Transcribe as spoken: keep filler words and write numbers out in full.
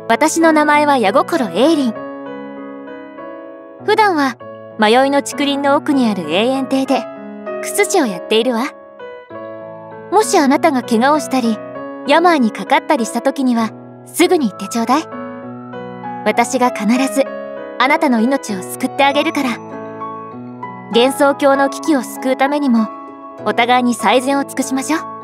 私の名前は矢心エイリン。普段は迷いの竹林の奥にある永遠亭でクス師をやっているわ。もしあなたが怪我をしたり病にかかったりした時にはすぐに言ってちょうだい。私が必ずあなたの命を救ってあげるから。幻想郷の危機を救うためにもお互いに最善を尽くしましょう。